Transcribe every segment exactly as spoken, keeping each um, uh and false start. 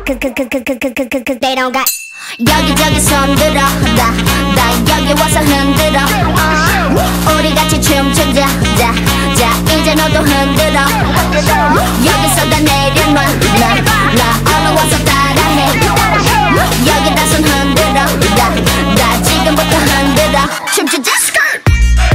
They don't got 여기저기 손들어 나, 나 여기 와서 흔들어 uh, 우리 같이 춤추자 자, 자 이제 너도 흔들어 여기서 다 내려놔 나, 나 얼른 와서 따라해 여기다 손 흔들어 나, 나 지금부터 흔들어 춤추자 스컬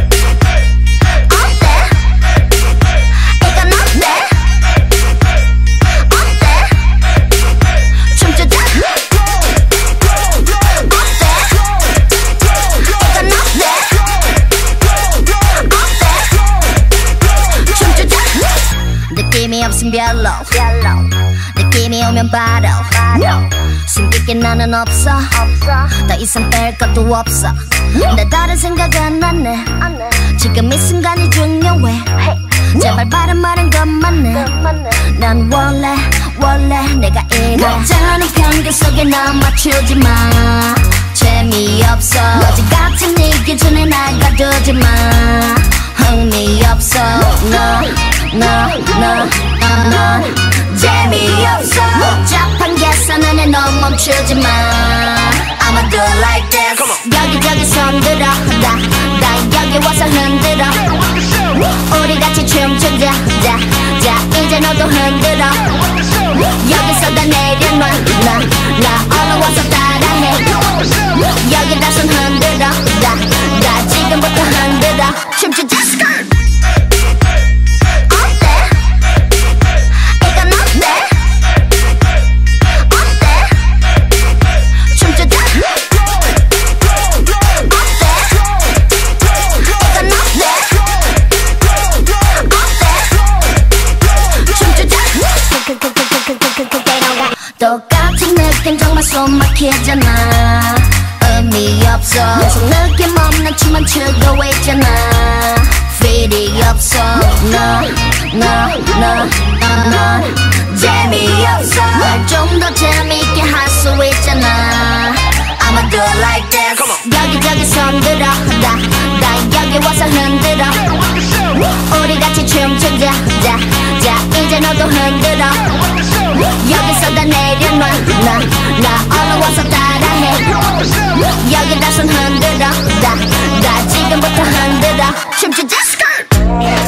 느낌이 없음 별로 느낌이 오면 바로 숨길 게 나는 없어 더 이상 뺄 것도 없어 내 다른 생각은 안 해 지금 이 순간이 중요해 제발 바른 말은 것만 해 난 원래 원래 내가 이래 못하는 편견 속에 나 맞추지 마 재미없어 어제 같은 네 기준에 날 가두지 마 흥미없어 너 너, 너, 너 재미없어 복잡한 계산은 넌 멈추지 마 I'ma do it like this 여기저기 손들어 나, 나 여기 와서 흔들어 우리 같이 춤추자 자, 자 이제 너도 흔들어 여기서 다 내려놔 나, 나 얼른 와서 따라해 여기다 손 흔들어 나, 나 지금부터 흔들어 춤추자 스컬 똑같은 느낌 정말 손 막히잖아 의미 없어 계속 느낌 없는 춤만 추고 있잖아 필이 없어 너, 너, 너, 너 재미없어 날 좀 더 재미있게 할 수 있잖아 I'ma do it like this 여기저기 손들어 나, 나 여기 와서 흔들어 우리 같이 춤추자 자, 자 이제 너도 흔들어 여기서 다 내려놔 나, 나 얼른 와서 따라해 여기다 손 흔들어 나, 나 지금부터 흔들어 춤추자 스컬